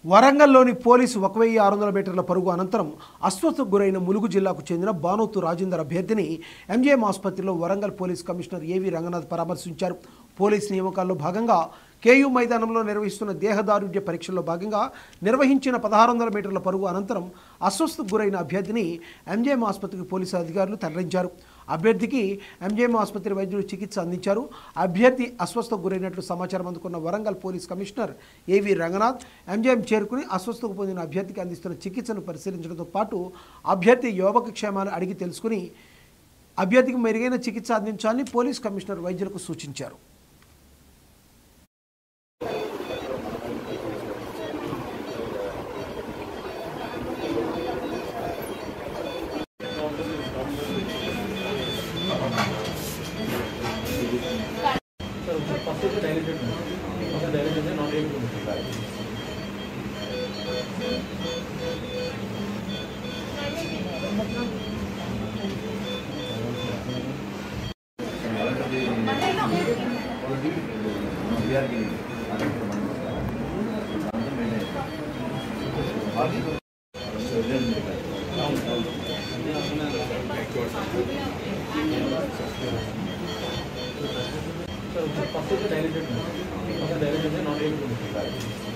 వరంగల్లోని police 1600 మీటర్ల పరుగు అనంతరం అస్వస్థకు గురైన ములుగు జిల్లాకు చెందిన బానోతు రాజేందర్ అభ్యర్థిని ఎంజీఎం ఆసుపత్రిలో వరంగల్ పోలీస్ కమిషనర్ ఏవి రంగనాథ్ పరామర్శించారు. పోలీస్ నియామకాల్లో భాగంగా కేయూ మైదానంలో నిర్వహిస్తున్న దేహదారుఢ్య పరీక్షల్లో భాగంగా నిర్వహించిన 1600 మీటర్ల పరుగు అనంతరం అస్వస్థకు గురైన అభ్యర్థిని ఎంజీఎం ఆసుపత్రికి పోలీసు అధికారులు తరలించారు. అభ్యర్థికి ఎంజీఎం ఆసుపత్రి వైద్యులు చికిత్స అందించారు. అభ్యర్థి అస్వస్థకు గురైనట్లు సమాచారం అందుకున్న వరంగల్ పోలీస్ కమిషనర్ ఏవి రంగనాథ్ ఎంజీఎం చేరుకుని అస్వస్థకు పొందిన అభ్యర్థికి అందిస్తున్న చికిత్సను పరిశీలించడంతో పాటు అభ్యర్థి యోగక్షేమాలు అడిగి తెలుసుకుని అభ్యర్థికి మెరుగైన చికిత్స అందించాలని పోలీస్ కమిషనర్ వైద్యులకు సూచించారు. So,